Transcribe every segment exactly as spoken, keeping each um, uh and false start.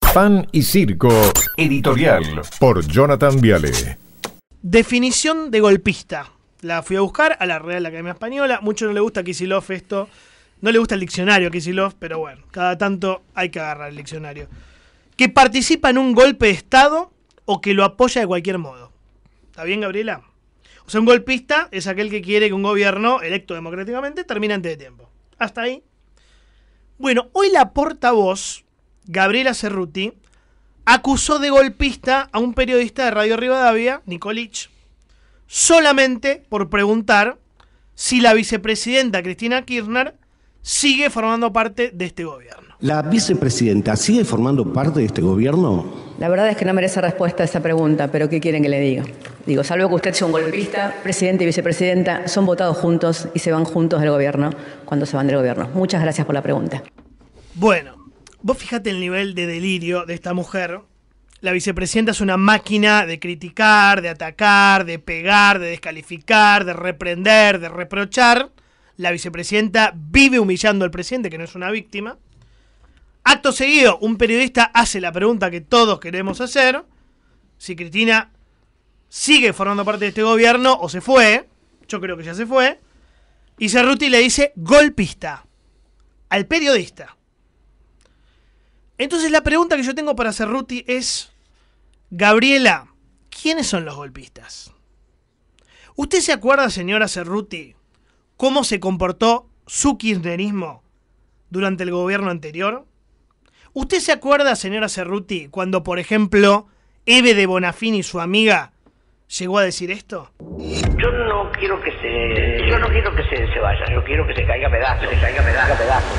Pan y Circo, editorial por Jonathan Viale. Definición de golpista. La fui a buscar a la Real Academia Española. Mucho no le gusta a Kicillof esto. No le gusta el diccionario a Kicillof, pero bueno, cada tanto hay que agarrar el diccionario. Que participa en un golpe de Estado o que lo apoya de cualquier modo. ¿Está bien, Gabriela? O sea, un golpista es aquel que quiere que un gobierno electo democráticamente termine antes de tiempo. Hasta ahí. Bueno, hoy la portavoz, Gabriela Cerruti, acusó de golpista a un periodista de Radio Rivadavia, Nicolich, solamente por preguntar si la vicepresidenta Cristina Kirchner sigue formando parte de este gobierno. ¿La vicepresidenta sigue formando parte de este gobierno? La verdad es que no merece respuesta a esa pregunta, pero ¿qué quieren que le diga? Digo, salvo que usted sea un golpista, presidente y vicepresidenta son votados juntos y se van juntos del gobierno cuando se van del gobierno. Muchas gracias por la pregunta. Bueno, vos fíjate el nivel de delirio de esta mujer. La vicepresidenta es una máquina de criticar, de atacar, de pegar, de descalificar, de reprender, de reprochar. La vicepresidenta vive humillando al presidente, que no es una víctima. Acto seguido, un periodista hace la pregunta que todos queremos hacer. Si Cristina sigue formando parte de este gobierno o se fue. Yo creo que ya se fue. Y Cerruti le dice golpista al periodista. Entonces la pregunta que yo tengo para Cerruti es: Gabriela, ¿quiénes son los golpistas? ¿Usted se acuerda, señora Cerruti, cómo se comportó su kirchnerismo durante el gobierno anterior? ¿Usted se acuerda, señora Cerruti, cuando, por ejemplo, Eve de Bonafini, su amiga, llegó a decir esto? Yo no quiero que se, yo no quiero que se, se vaya, yo quiero que se caiga a pedazos, que se caiga a pedazos, pedazos.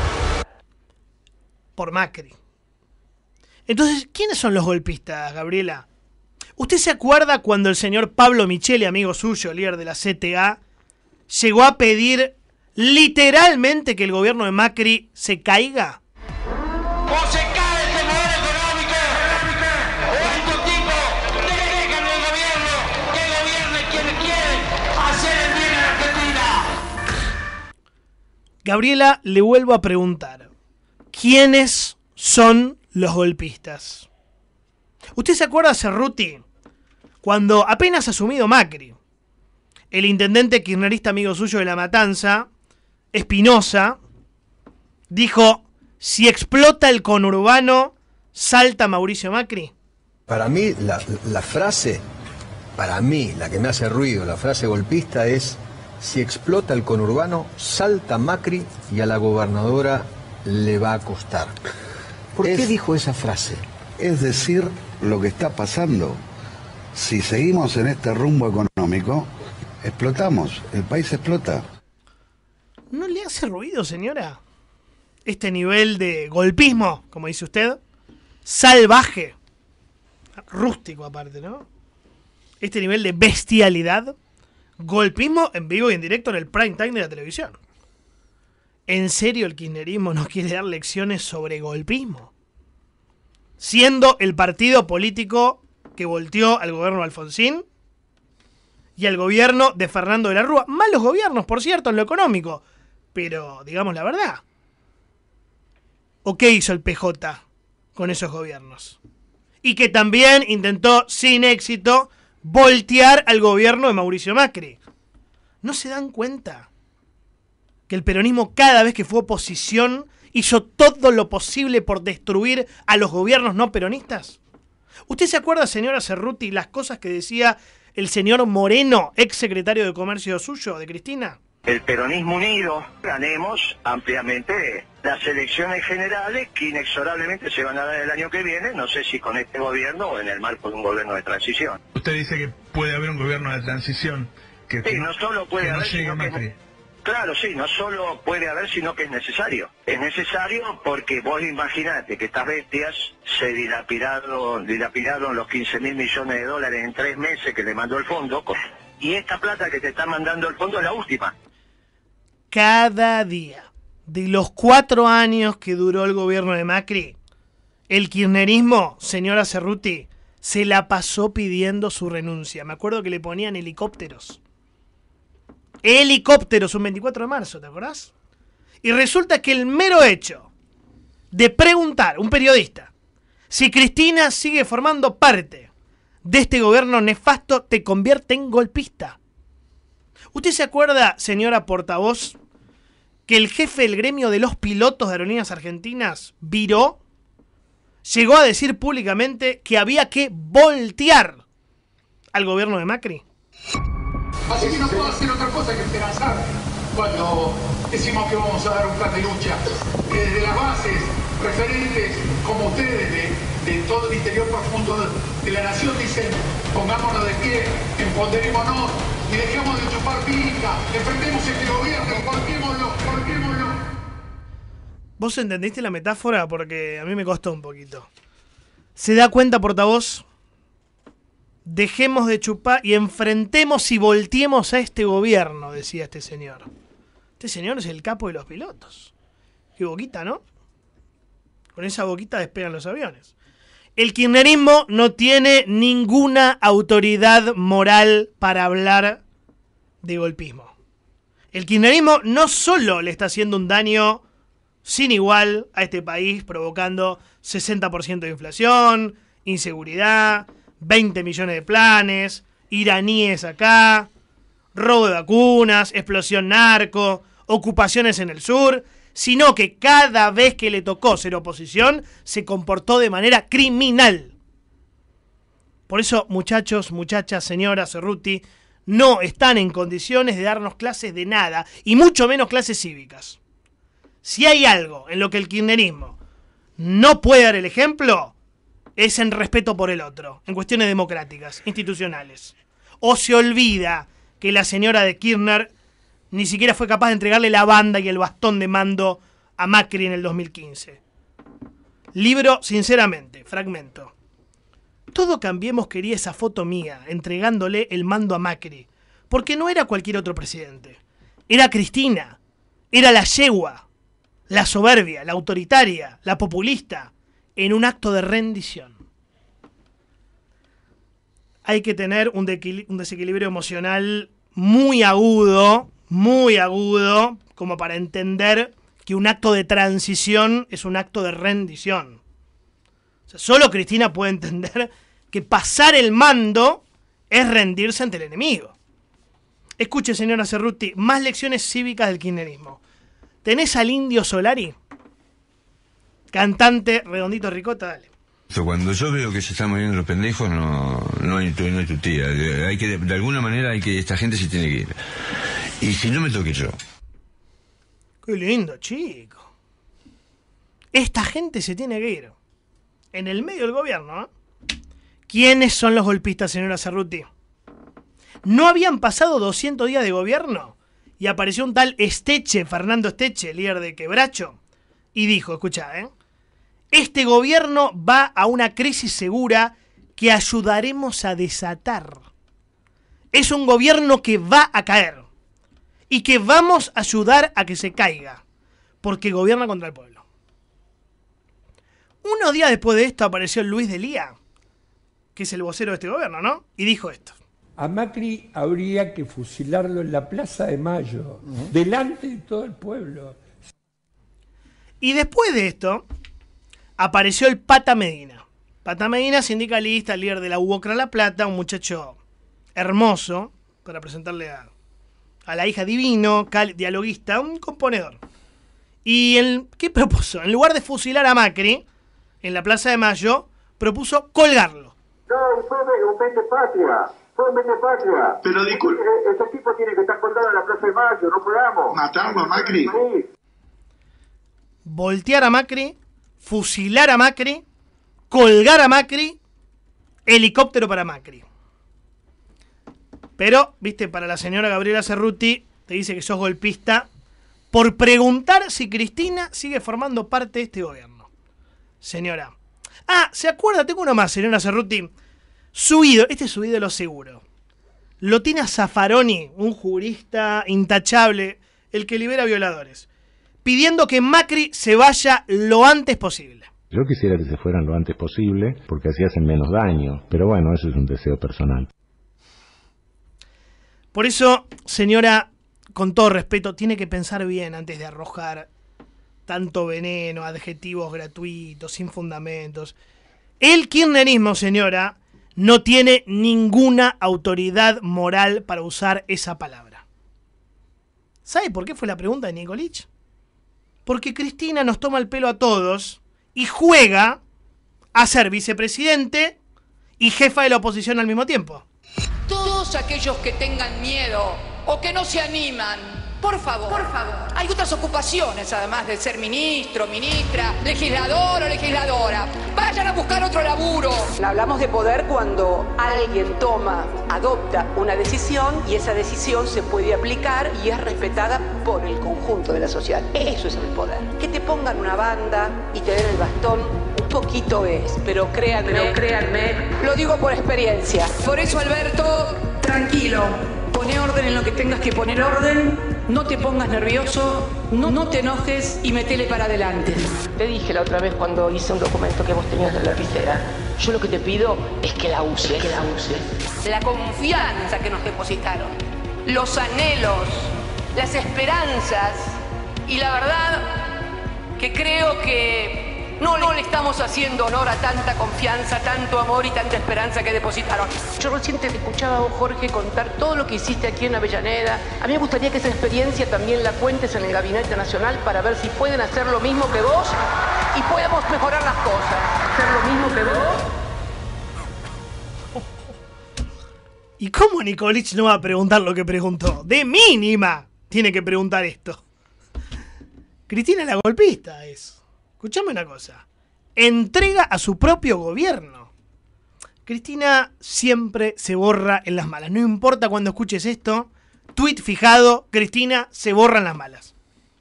Por Macri. Entonces, ¿quiénes son los golpistas, Gabriela? ¿Usted se acuerda cuando el señor Pablo Micheli, amigo suyo, líder de la C T A, llegó a pedir literalmente que el gobierno de Macri se caiga? O se cae este poder económico, o estos tipos dejan el gobierno, que gobierne quienes quieren hacer el bien a la Argentina. Gabriela, le vuelvo a preguntar, ¿quiénes son los golpistas? ¿Usted se acuerda, Cerruti, cuando apenas asumido Macri, el intendente kirchnerista amigo suyo de La Matanza, Espinosa, dijo: si explota el conurbano, salta Mauricio Macri? Para mí, la, la frase, para mí, la que me hace ruido, la frase golpista es: si explota el conurbano, salta Macri y a la gobernadora le va a costar. ¿Por es, qué dijo esa frase? Es decir, lo que está pasando. Si seguimos en este rumbo económico, explotamos, el país explota. ¿No le hace ruido, señora, este nivel de golpismo, como dice usted? Salvaje. Rústico aparte, ¿no? Este nivel de bestialidad. Golpismo en vivo y en directo en el prime time de la televisión. ¿En serio el kirchnerismo no quiere dar lecciones sobre golpismo? Siendo el partido político que volteó al gobierno de Alfonsín y al gobierno de Fernando de la Rúa. Malos gobiernos, por cierto, en lo económico. Pero, digamos la verdad. ¿O qué hizo el P J con esos gobiernos? Y que también intentó, sin éxito, voltear al gobierno de Mauricio Macri. ¿No se dan cuenta que el peronismo, cada vez que fue oposición, hizo todo lo posible por destruir a los gobiernos no peronistas? ¿Usted se acuerda, señora Cerruti, las cosas que decía el señor Moreno, ex secretario de Comercio suyo, de Cristina? El peronismo unido, ganemos ampliamente las elecciones generales que inexorablemente se van a dar el año que viene, no sé si con este gobierno o en el marco de un gobierno de transición. Usted dice que puede haber un gobierno de transición. Que sí, no solo puede que haber, no sino Macri. que... Claro, sí, no solo puede haber, sino que es necesario. Es necesario porque vos imaginate que estas bestias se dilapidaron, dilapidaron los quince mil millones de dólares en tres meses que le mandó el fondo, y esta plata que te está mandando el fondo es la última. Cada día de los cuatro años que duró el gobierno de Macri, el kirchnerismo, señora Cerruti, se la pasó pidiendo su renuncia. Me acuerdo que le ponían helicópteros. Helicópteros, un veinticuatro de marzo, ¿te acordás? Y resulta que el mero hecho de preguntar, un periodista, Si Cristina sigue formando parte de este gobierno nefasto, te convierte en golpista. ¿Usted se acuerda, señora portavoz, que el jefe del gremio de los pilotos de aerolíneas argentinas, Viró, llegó a decir públicamente que había que voltear al gobierno de Macri? Así que no puedo hacer otra cosa que esperanzar cuando decimos que vamos a dar un plan de lucha. Que desde las bases, referentes como ustedes de, de todo el interior profundo de, de la nación dicen, pongámonos de pie, empoderémonos y dejemos de chupar pica, enfrentemos este gobierno, golpeémoslo, golpeémoslo. ¿Vos entendiste la metáfora? Porque a mí me costó un poquito. ¿Se da cuenta, portavoz? Dejemos de chupar y enfrentemos y volteemos a este gobierno, decía este señor. Este señor es el capo de los pilotos. Qué boquita, ¿no? Con esa boquita despegan los aviones. El kirchnerismo no tiene ninguna autoridad moral para hablar de golpismo. El kirchnerismo no solo le está haciendo un daño sin igual a este país, provocando sesenta por ciento de inflación, inseguridad, veinte millones de planes, iraníes acá, robo de vacunas, explosión narco, ocupaciones en el sur, sino que cada vez que le tocó ser oposición, se comportó de manera criminal. Por eso, muchachos, muchachas, señora Cerruti, no están en condiciones de darnos clases de nada, y mucho menos clases cívicas. Si hay algo en lo que el kirchnerismo no puede dar el ejemplo, es en respeto por el otro, en cuestiones democráticas, institucionales. O se olvida que la señora de Kirchner ni siquiera fue capaz de entregarle la banda y el bastón de mando a Macri en el dos mil quince. Libro, sinceramente, fragmento. Todo Cambiemos quería esa foto mía, entregándole el mando a Macri, porque no era cualquier otro presidente. Era Cristina, era la yegua, la soberbia, la autoritaria, la populista, en un acto de rendición. Hay que tener un, un desequilibrio emocional muy agudo, muy agudo, como para entender que un acto de transición es un acto de rendición. O sea, solo Cristina puede entender que pasar el mando es rendirse ante el enemigo. Escuche, señora Cerruti, más lecciones cívicas del kirchnerismo. ¿Tenés al Indio Solari? Cantante, redondito ricota, dale. Cuando yo veo que se están muriendo los pendejos, no, no hay tu, no hay tu tía. Hay que, de alguna manera, hay que esta gente se tiene que ir. Y si no me toque yo. Qué lindo, chico. Esta gente se tiene que ir. En el medio del gobierno, ¿eh? ¿Quiénes son los golpistas, señora Cerruti? No habían pasado doscientos días de gobierno y apareció un tal Esteche, Fernando Esteche, líder de Quebracho, y dijo, escuchá, ¿eh? Este gobierno va a una crisis segura que ayudaremos a desatar. Es un gobierno que va a caer y que vamos a ayudar a que se caiga, porque gobierna contra el pueblo. Unos días después de esto apareció Luis de Lía, que es el vocero de este gobierno, ¿no? Y dijo esto. A Macri habría que fusilarlo en la Plaza de Mayo, uh-huh. delante de todo el pueblo. Y después de esto, apareció el Pata Medina. Pata Medina, sindicalista, líder de la UOCRA La Plata, un muchacho hermoso, para presentarle a, a la hija divino, cal, dialoguista, un componedor. ¿Y el, qué propuso? En lugar de fusilar a Macri, en la Plaza de Mayo, propuso colgarlo. No, fue un mente patria, fue un mente patria. Pero disculpe. Ese tipo tiene que estar colgado en la Plaza de Mayo, no podamos. ¿Matarlo a Macri? Sí. Voltear a Macri, fusilar a Macri, colgar a Macri, helicóptero para Macri. Pero, viste, para la señora Gabriela Cerruti, te dice que sos golpista por preguntar si Cristina sigue formando parte de este gobierno. Señora. Ah, ¿se acuerda? Tengo uno más, señora Cerruti. Su ídolo, este es su ídolo seguro. Lo tiene a Zaffaroni, un jurista intachable, el que libera violadores, pidiendo que Macri se vaya lo antes posible. Yo quisiera que se fueran lo antes posible, porque así hacen menos daño. Pero bueno, eso es un deseo personal. Por eso, señora, con todo respeto, tiene que pensar bien antes de arrojar tanto veneno, adjetivos gratuitos, sin fundamentos. El kirchnerismo, señora, no tiene ninguna autoridad moral para usar esa palabra. ¿Sabe por qué fue la pregunta de Nicolich? Porque Cristina nos toma el pelo a todos y juega a ser vicepresidente y jefa de la oposición al mismo tiempo. Todos aquellos que tengan miedo o que no se animan, por favor, por favor. Hay otras ocupaciones además de ser ministro, ministra, legislador o legisladora. Vayan a buscar otro laburo. Hablamos de poder cuando alguien toma, adopta una decisión y esa decisión se puede aplicar y es respetada por el conjunto de la sociedad. Eso es el poder. Que te pongan una banda y te den el bastón, un poquito es, pero créanme, pero créanme, lo digo por experiencia. Por eso, Alberto, tranquilo. Poné orden en lo que tengas que poner orden, no te pongas nervioso, no, no te enojes y metele para adelante. Te dije la otra vez cuando hice un documento que vos tenías en la lapicera, yo lo que te pido es que la uses, que la uses. La confianza que nos depositaron, los anhelos, las esperanzas y la verdad que creo que no, no le estamos haciendo honor a tanta confianza, tanto amor y tanta esperanza que depositaron. Yo recién te escuchaba a vos, Jorge, contar todo lo que hiciste aquí en Avellaneda. A mí me gustaría que esa experiencia también la cuentes en el Gabinete Nacional para ver si pueden hacer lo mismo que vos y podemos mejorar las cosas. Hacer lo mismo que vos. ¿Y cómo Nicolich no va a preguntar lo que preguntó? De mínima tiene que preguntar esto. Cristina la golpista es. Escuchame una cosa. Entrega a su propio gobierno. Cristina siempre se borra en las malas. No importa cuando escuches esto. Tweet fijado. Cristina se borra en las malas.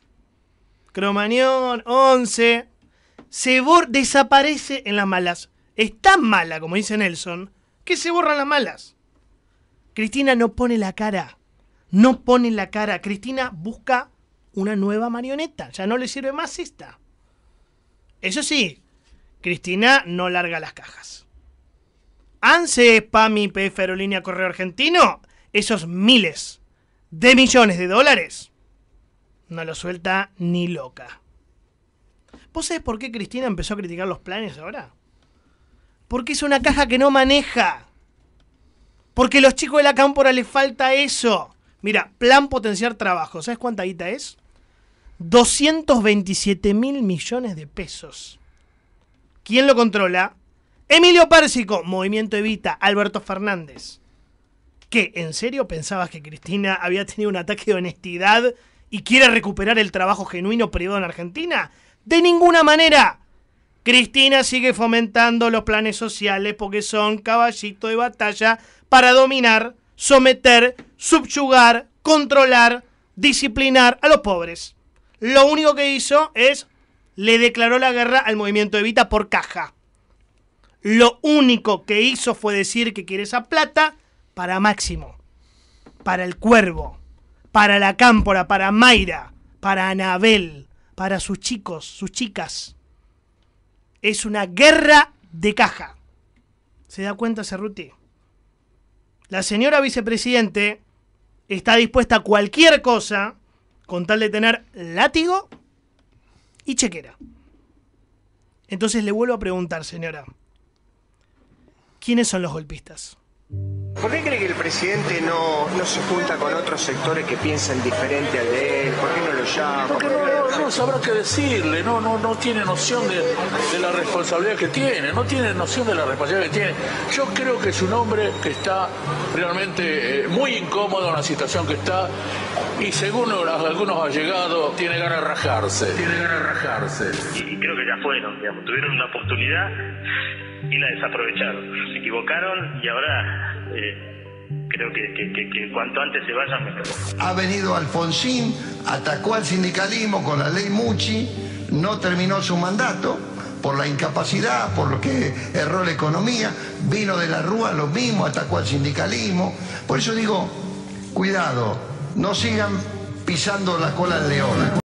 Cromañón, once. Se bor- desaparece en las malas. Es tan mala, como dice Nelson, que se borran las malas. Cristina no pone la cara. No pone la cara. Cristina busca una nueva marioneta. Ya no le sirve más esta. Eso sí, Cristina no larga las cajas. ANSE, PAMI, P F, Aerolínea, Correo Argentino, esos miles de millones de dólares, no lo suelta ni loca. ¿Vos sabés por qué Cristina empezó a criticar los planes ahora? Porque es una caja que no maneja. Porque a los chicos de la cámpora les falta eso. Mira, plan potenciar trabajo. ¿Sabes cuánta guita es? doscientos veintisiete mil millones de pesos. ¿Quién lo controla? Emilio Pérsico, Movimiento Evita, Alberto Fernández. ¿Qué? ¿En serio pensabas que Cristina había tenido un ataque de honestidad y quiere recuperar el trabajo genuino privado en Argentina? ¡De ninguna manera! Cristina sigue fomentando los planes sociales porque son caballito de batalla para dominar, someter, subyugar, controlar, disciplinar a los pobres. Lo único que hizo es, le declaró la guerra al Movimiento Evita por caja. Lo único que hizo fue decir que quiere esa plata para Máximo, para el Cuervo, para la Cámpora, para Mayra, para Anabel, para sus chicos, sus chicas. Es una guerra de caja. ¿Se da cuenta, Cerruti? La señora vicepresidente está dispuesta a cualquier cosa con tal de tener látigo y chequera. Entonces le vuelvo a preguntar, señora, ¿quiénes son los golpistas? ¿Por qué cree que el presidente no, no se junta con otros sectores que piensan diferente al de él? ¿Por qué no lo llama? Porque no, no, no sabrá qué decirle, no, no, no tiene noción de, de la responsabilidad que tiene, no tiene noción de la responsabilidad que tiene. Yo creo que es un hombre que está realmente eh, muy incómodo en la situación que está y según algunos allegados tiene ganas de rajarse. Tiene ganas de rajarse. Y creo que ya fueron, digamos, tuvieron una oportunidad y la desaprovecharon. Se equivocaron y ahora eh, creo que, que, que, que cuanto antes se vayan mejor. Ha venido Alfonsín, atacó al sindicalismo con la ley Mucci, no terminó su mandato por la incapacidad, por lo que erró la economía, vino de la Rúa, lo mismo, atacó al sindicalismo. Por eso digo, cuidado, no sigan pisando la cola al león.